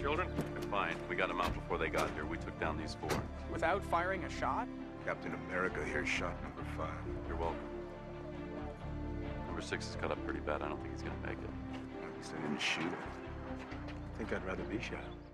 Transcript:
children? They're fine. We got them out before they got here. We took down these 4. Without firing a shot? Captain America here shot number 5. You're welcome. Number 6 is cut up pretty bad. I don't think he's gonna make it. At least I didn't shoot him. I think I'd rather be shot.